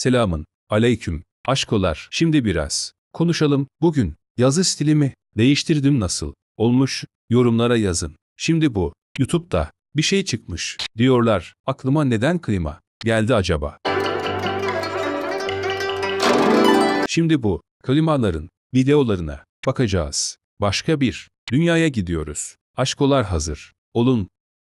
Selamın aleyküm. Aşkolar. Şimdi biraz konuşalım. Bugün yazı stilimi değiştirdim, nasıl olmuş? Yorumlara yazın. Şimdi bu YouTube'da bir şey çıkmış diyorlar. Aklıma neden klima geldi acaba? Şimdi bu klimaların videolarına bakacağız. Başka bir dünyaya gidiyoruz. Aşkolar hazır olun.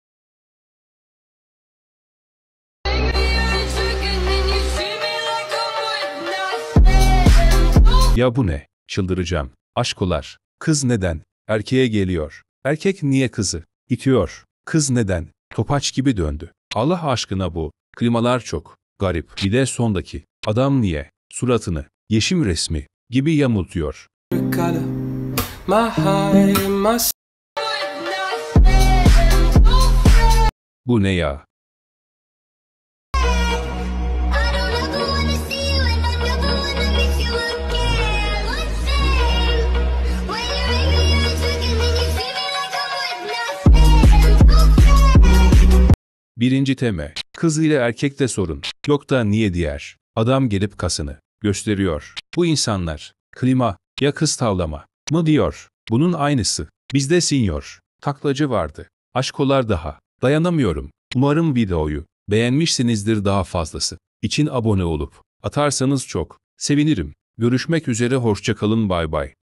Ya bu ne? Çıldıracağım. Aşkolar. Kız neden erkeğe geliyor? Erkek niye kızı itiyor? Kız neden topaç gibi döndü? Allah aşkına, bu klimalar çok garip. Bir de sondaki adam niye suratını yeşim resmi gibi yamultuyor? Bu ne ya? Birinci tema. Kız ile erkekte sorun yok da niye diğer adam gelip kasını gösteriyor? Bu insanlar klima ya kız tavlama mı diyor? Bunun aynısı bizde sinyor taklacı vardı. Aşkolar, daha dayanamıyorum. Umarım videoyu beğenmişsinizdir. Daha fazlası için abone olup atarsanız çok sevinirim. Görüşmek üzere, hoşça kalın, bay bay.